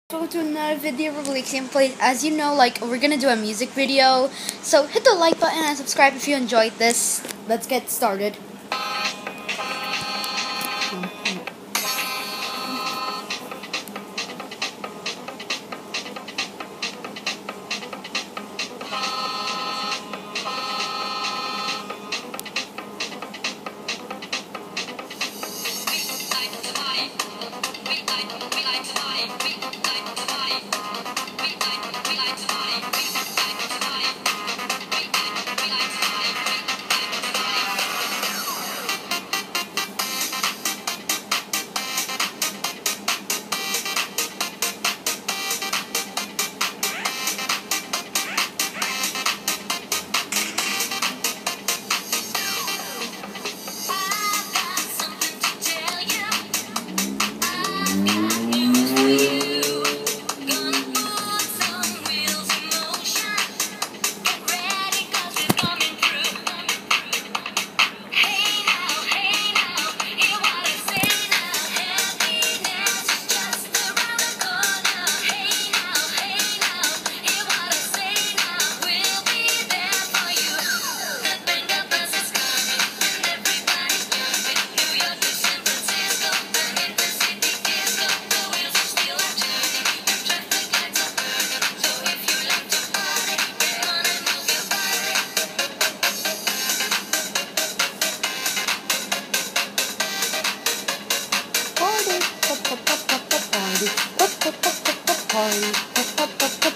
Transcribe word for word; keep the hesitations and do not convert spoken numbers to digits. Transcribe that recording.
Welcome to another video of Robloxians. Please, as you know, like we're gonna do a music video, so hit the like button and subscribe if you enjoyed this. Let's get started. Party, party, party, party, party, party, party,